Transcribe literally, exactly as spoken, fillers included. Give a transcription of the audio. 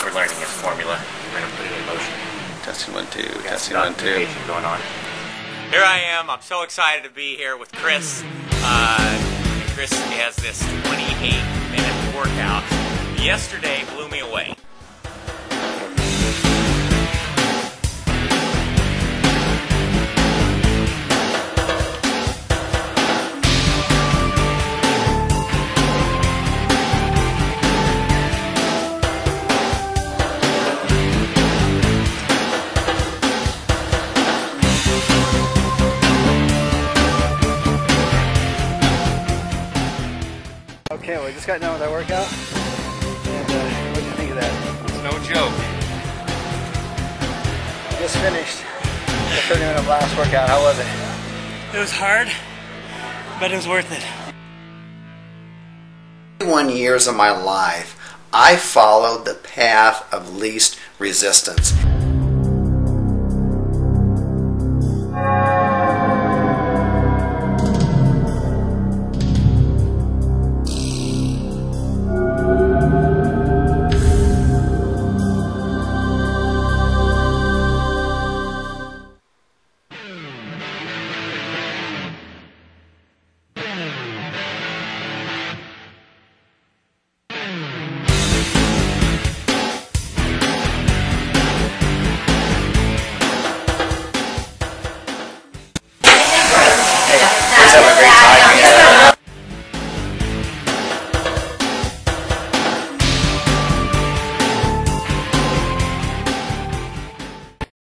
We're learning his formula. We're going to put it in motion. Testing one, two. We got Testing some one, two. documentation going on. Here I am. I'm so excited to be here with Chris. Uh, Chris has this twenty-eight minute workout. Yesterday blew me away. Okay, we just got done with our workout, and uh, what do you think of that? It's no joke. Just finished the thirty minute blast workout. How was it? It was hard, but it was worth it. twenty-one years of my life, I followed the path of least resistance.